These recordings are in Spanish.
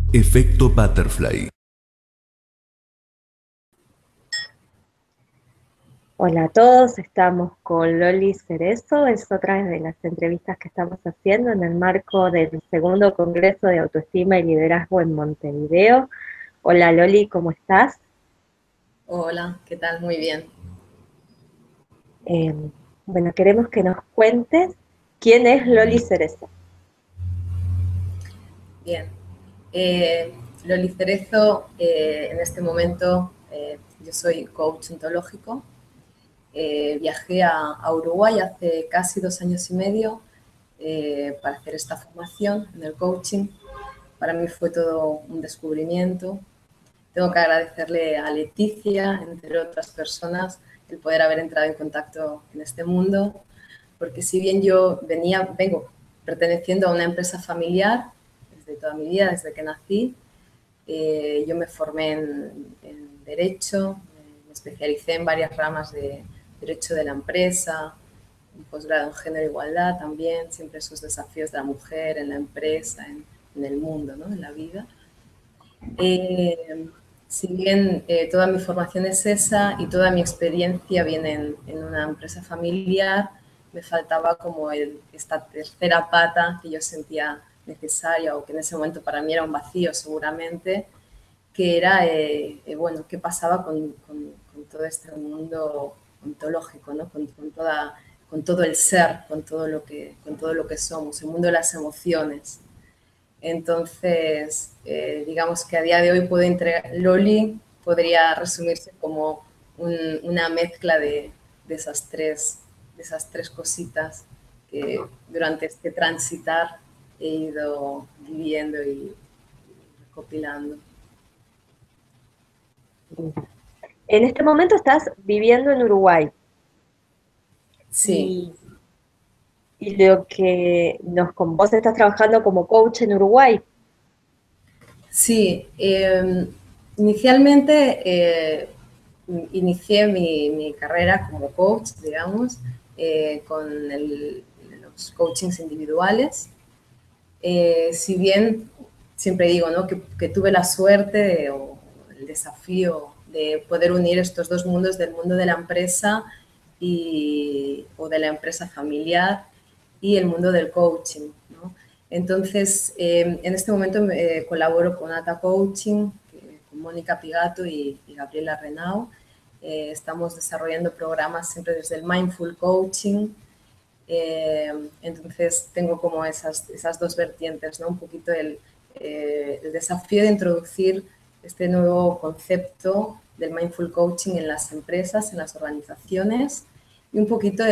Efecto Butterfly. Hola a todos, estamos con Loli Cerezo, es otra de las entrevistas que estamos haciendo en el marco del segundo Congreso de Autoestima y Liderazgo en Montevideo. Hola Loli, ¿cómo estás? Hola, ¿qué tal? Muy bien. Eh, bueno, queremos que nos cuentes quién es Loli Cerezo. Bien. Loli Cerezo, en este momento yo soy coach ontológico. Viajé a Uruguay hace casi 2 años y medio para hacer esta formación en el coaching. Para mí fue todo un descubrimiento. Tengo que agradecerle a Leticia, entre otras personas, el poder haber entrado en contacto en este mundo, porque si bien yo vengo perteneciendo a una empresa familiar desde toda mi vida, desde que nací, yo me formé en Derecho, me especialicé en varias ramas de Derecho de la Empresa, un posgrado en Género e Igualdad también, siempre esos desafíos de la mujer en la empresa, en el mundo, ¿no? En la vida. Si bien toda mi formación es esa y toda mi experiencia viene en una empresa familiar, me faltaba como esta tercera pata que yo sentía necesaria o que en ese momento para mí era un vacío seguramente, que era, bueno, qué pasaba con todo este mundo ontológico, ¿no? Con todo el ser, con todo lo que somos, el mundo de las emociones. Entonces, digamos que a día de hoy puedo entregar, Loli podría resumirse como una mezcla de esas tres cositas que durante este transitar he ido viviendo y recopilando. En este momento estás viviendo en Uruguay Sí, y, y lo que con vos estás trabajando como coach en Uruguay. sí. Inicialmente inicié mi carrera como coach, digamos, con los coachings individuales. Si bien siempre digo, ¿no? que tuve la suerte o el desafío de poder unir estos dos mundos, del mundo de la empresa o de la empresa familiar y el mundo del coaching, ¿no? Entonces, en este momento colaboro con Ata Coaching, con Mónica Pigato y Gabriela Renau. Estamos desarrollando programas siempre desde el Mindful Coaching. Entonces, tengo como esas dos vertientes, ¿no? Un poquito el desafío de introducir este nuevo concepto del Mindful Coaching en las empresas, en las organizaciones, y un poquito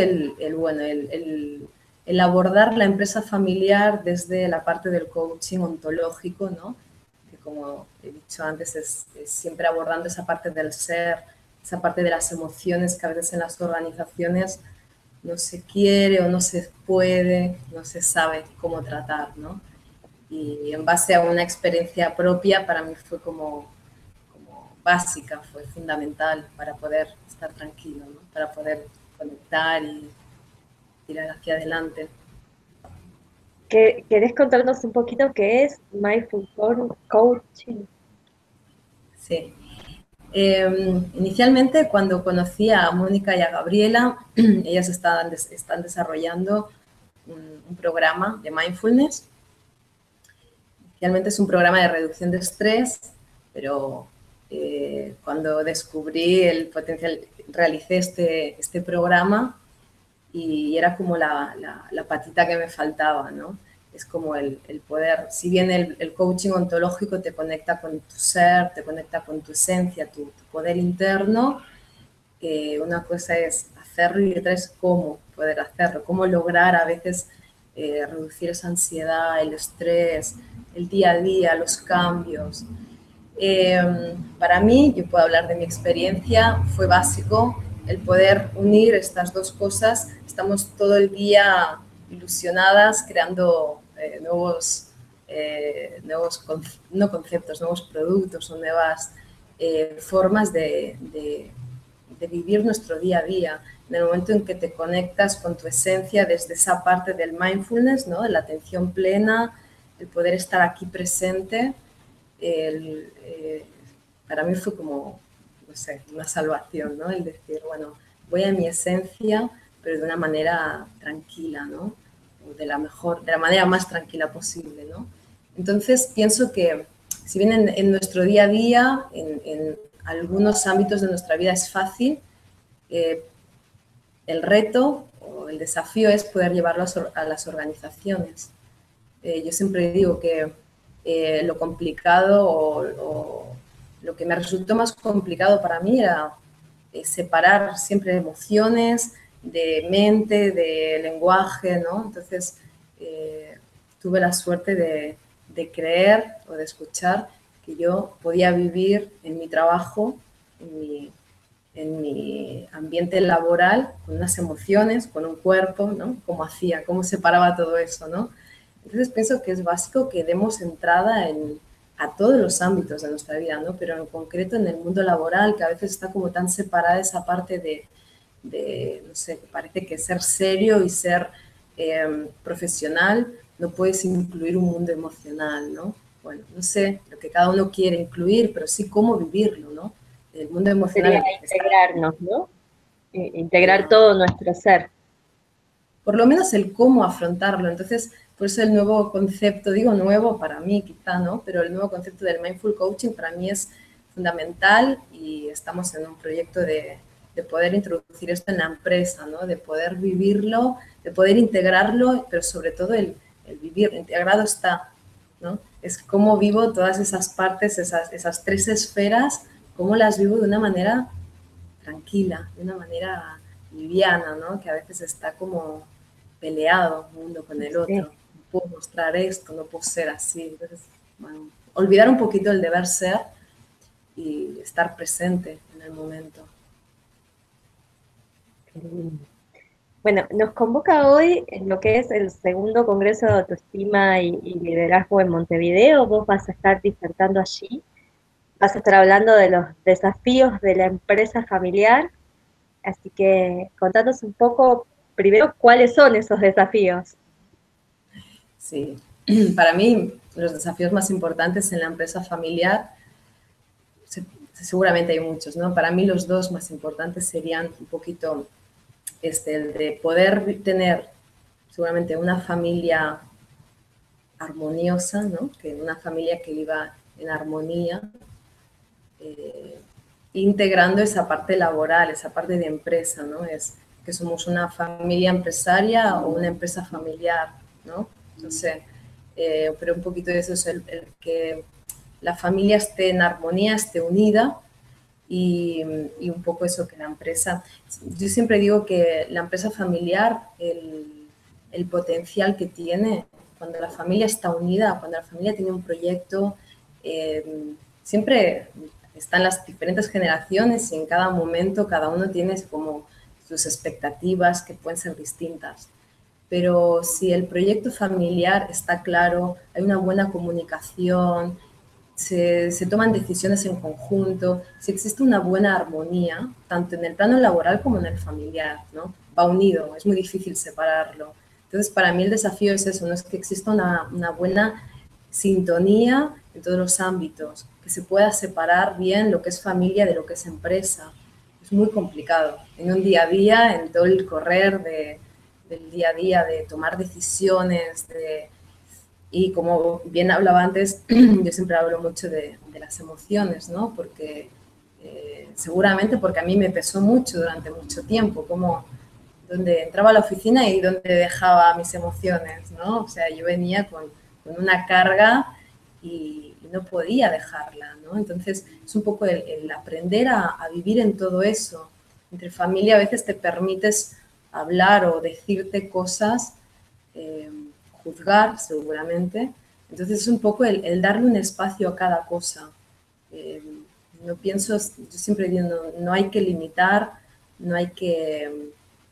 el abordar la empresa familiar desde la parte del coaching ontológico, ¿no? Que como he dicho antes, es siempre abordando esa parte del ser, esa parte de las emociones que a veces en las organizaciones no se quiere o no se puede, no se sabe cómo tratar, ¿no? Y en base a una experiencia propia, para mí fue como básica, fue fundamental para poder estar tranquilo, ¿no? Para poder conectar y tirar hacia adelante. ¿Querés contarnos un poquito qué es Mindful Coaching? Sí. Inicialmente, cuando conocí a Mónica y a Gabriela, ellas están desarrollando un programa de mindfulness. Realmente es un programa de reducción de estrés, pero cuando descubrí el potencial, realicé este programa y era como la patita que me faltaba, ¿no? Es como el poder, si bien el coaching ontológico te conecta con tu ser, te conecta con tu esencia, tu poder interno, una cosa es hacerlo y otra es cómo poder hacerlo, cómo lograr a veces reducir esa ansiedad, el estrés, el día a día, los cambios. Para mí, yo puedo hablar de mi experiencia, fue básico el poder unir estas dos cosas. Estamos todo el día ilusionadas, creando no conceptos, nuevos productos o nuevas formas de vivir nuestro día a día. En el momento en que te conectas con tu esencia desde esa parte del mindfulness, ¿no? De la atención plena, el poder estar aquí presente, el, para mí fue como, no sé, una salvación, ¿no? El decir, bueno, voy a mi esencia, pero de una manera tranquila, ¿no? O de la manera más tranquila posible, ¿no? Entonces, pienso que si bien en nuestro día a día, en algunos ámbitos de nuestra vida es fácil, eh, el reto o el desafío es poder llevarlo a las organizaciones. Yo siempre digo que lo complicado o lo que me resultó más complicado para mí era separar siempre emociones de mente, de lenguaje, ¿no? Entonces, tuve la suerte de creer o de escuchar que yo podía vivir en mi trabajo, en mi ambiente laboral, con unas emociones, con un cuerpo, ¿no? Cómo hacía, cómo separaba todo eso, ¿no? Entonces pienso que es básico que demos entrada a todos los ámbitos de nuestra vida, ¿no? Pero en concreto en el mundo laboral, que a veces está como tan separada esa parte no sé, que parece que ser serio y ser profesional no puedes incluir un mundo emocional, ¿no? Bueno, no sé lo que cada uno quiere incluir, pero sí cómo vivirlo, ¿no? El mundo Sería emocional está, integrarnos, ¿no? Integrar todo nuestro ser. por lo menos el cómo afrontarlo. Entonces, por eso el nuevo concepto, digo nuevo para mí quizá, ¿no? Pero el nuevo concepto del mindful coaching para mí es fundamental y estamos en un proyecto de poder introducir esto en la empresa, ¿no? De poder vivirlo, de poder integrarlo, pero sobre todo el vivir integrado está, ¿no? Es cómo vivo todas esas partes, esas tres esferas, cómo las vivo de una manera tranquila, de una manera liviana, ¿no? Que a veces está como peleado uno con el otro. Sí. No puedo mostrar esto, no puedo ser así. Entonces, bueno, olvidar un poquito el deber ser y estar presente en el momento. Qué lindo. Bueno, nos convoca hoy en lo que es el segundo Congreso de Autoestima y Liderazgo en Montevideo. Vos vas a estar disertando allí, vas a estar hablando de los desafíos de la empresa familiar, así que contanos un poco primero cuáles son esos desafíos. Sí, para mí los desafíos más importantes en la empresa familiar, seguramente hay muchos, ¿no? Para mí los dos más importantes serían un poquito el de poder tener seguramente una familia armoniosa, ¿no? Que una familia que viva en armonía, eh, integrando esa parte laboral, esa parte de empresa, ¿no? Es que somos una familia empresaria o una empresa familiar, ¿no? No sé, pero un poquito de eso es el que la familia esté en armonía, esté unida y un poco eso que la empresa, yo siempre digo que la empresa familiar, el potencial que tiene cuando la familia está unida, cuando la familia tiene un proyecto, siempre están las diferentes generaciones y en cada momento cada uno tiene como sus expectativas que pueden ser distintas. Pero si el proyecto familiar está claro, hay una buena comunicación, se toman decisiones en conjunto, si existe una buena armonía, tanto en el plano laboral como en el familiar, ¿no? Va unido, es muy difícil separarlo. Entonces, para mí el desafío es eso, no es que exista una buena sintonía en todos los ámbitos, que se pueda separar bien lo que es familia de lo que es empresa. Es muy complicado. En un día a día, en todo el correr del día a día, de tomar decisiones, y como bien hablaba antes, yo siempre hablo mucho de las emociones, ¿no? Porque seguramente porque a mí me pesó mucho durante mucho tiempo, como donde entraba a la oficina y donde dejaba mis emociones, ¿no? O sea, yo venía con una carga y no podía dejarla, ¿no? Entonces, es un poco el aprender a vivir en todo eso. Entre familia a veces te permites hablar o decirte cosas, eh, juzgar seguramente. Entonces, es un poco el darle un espacio a cada cosa. Eh, no pienso, yo siempre digo, no hay que limitar, no hay que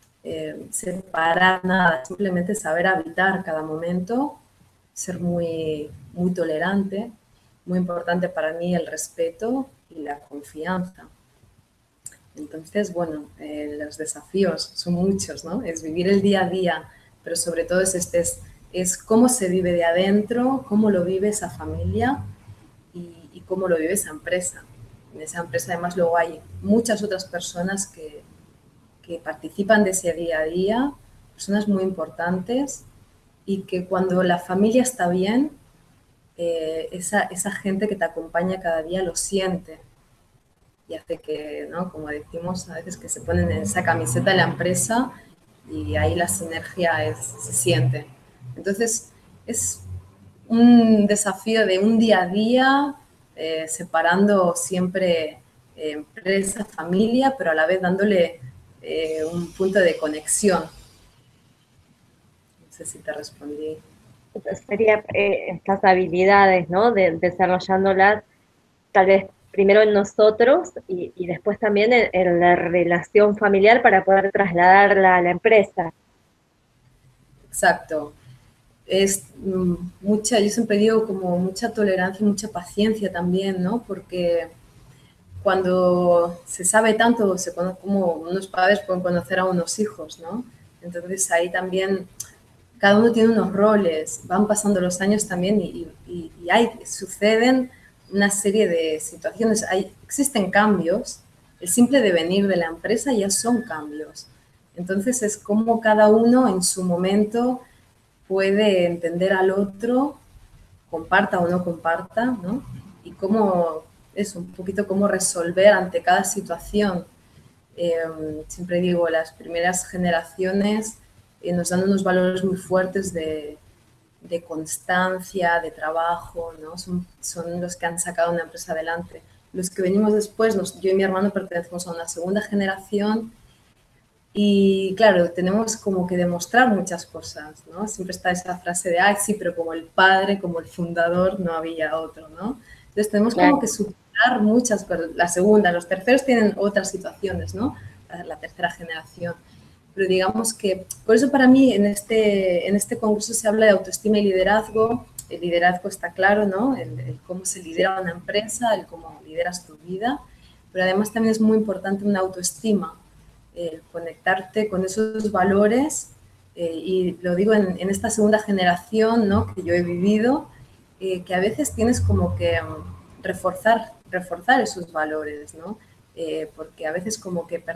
separar nada, simplemente saber habitar cada momento, ser muy tolerante, muy importante para mí el respeto y la confianza. Entonces, bueno, los desafíos son muchos, ¿no? Es vivir el día a día, pero sobre todo es cómo se vive de adentro, cómo lo vive esa familia cómo lo vive esa empresa. En esa empresa además luego hay muchas otras personas que participan de ese día a día, personas muy importantes, y que cuando la familia está bien, esa gente que te acompaña cada día lo siente y hace que, ¿no? Como decimos a veces, que se ponen en esa camiseta de la empresa y ahí la sinergia se siente. Entonces, es un desafío de un día a día, separando siempre empresa, familia, pero a la vez dándole un punto de conexión. No sé si te respondí. Sería estas habilidades, ¿no? Desarrollándolas tal vez primero en nosotros y después también en la relación familiar para poder trasladarla a la empresa. Exacto. Es mucha, yo siempre digo como mucha tolerancia y mucha paciencia también, ¿no? Porque cuando se sabe tanto, se conoce, como unos padres pueden conocer a unos hijos, ¿no? Entonces ahí también cada uno tiene unos roles, van pasando los años también y suceden una serie de situaciones, existen cambios, el simple devenir de la empresa ya son cambios. Entonces es como cada uno en su momento puede entender al otro, comparta o no comparta, ¿no? Y cómo es un poquito cómo resolver ante cada situación. Siempre digo, las primeras generaciones nos dan unos valores muy fuertes de constancia, de trabajo, ¿no? Son los que han sacado una empresa adelante. Los que venimos después, yo y mi hermano pertenecemos a una segunda generación y claro, tenemos como que demostrar muchas cosas, ¿no? Siempre está esa frase de, ay, sí, pero como el padre, como el fundador, no había otro, ¿no? Entonces tenemos como que superar muchas cosas. La segunda, los terceros tienen otras situaciones, ¿no? La tercera generación. Pero digamos que, por eso para mí en este congreso se habla de autoestima y liderazgo. El liderazgo está claro, ¿no? El cómo se lidera una empresa, el cómo lideras tu vida, pero además también es muy importante una autoestima, conectarte con esos valores, y lo digo en esta segunda generación, ¿no? Que yo he vivido, que a veces tienes como que reforzar esos valores, ¿no? Porque a veces como que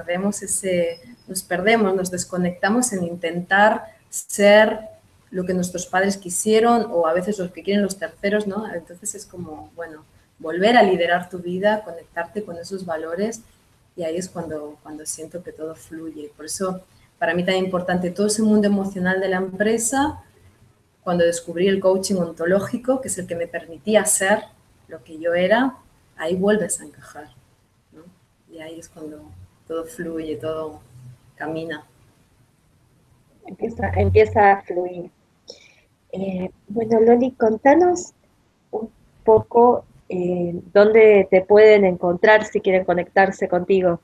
nos desconectamos en intentar ser lo que nuestros padres quisieron o a veces los que quieren los terceros, ¿no? Entonces es como, bueno, volver a liderar tu vida, conectarte con esos valores y ahí es cuando siento que todo fluye. Por eso, para mí tan importante todo ese mundo emocional de la empresa, cuando descubrí el coaching ontológico, que es el que me permitía ser lo que yo era, ahí vuelves a encajar, ¿no? Y ahí es cuando todo fluye, todo camina. Empieza a fluir. Bueno, Loli, contanos un poco dónde te pueden encontrar si quieren conectarse contigo.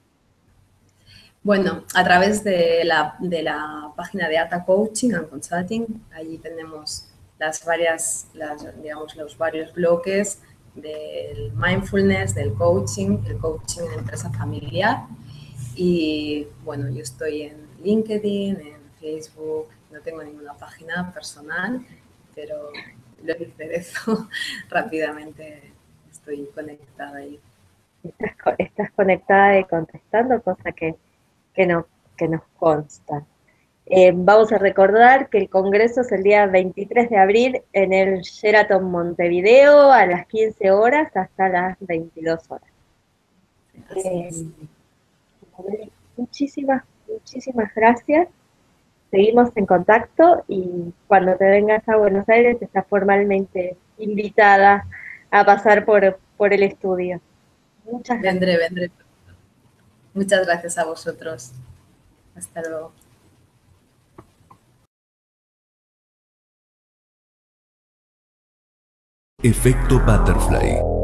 Bueno, a través de la página de ATA Coaching and Consulting, allí tenemos digamos, los varios bloques del mindfulness, del coaching, el coaching en empresa familiar. Y bueno, yo estoy en LinkedIn, en Facebook, no tengo ninguna página personal, pero lo eso rápidamente estoy conectada ahí. Estás conectada y contestando, cosa no, que nos consta. Vamos a recordar que el congreso es el día 23 de abril en el Sheraton Montevideo a las 15 horas hasta las 22 horas. Muchísimas gracias. Seguimos en contacto y cuando te vengas a Buenos Aires estás formalmente invitada a pasar por el estudio. Muchas gracias. Vendré. Muchas gracias a vosotros. Hasta luego. Efecto Butterfly.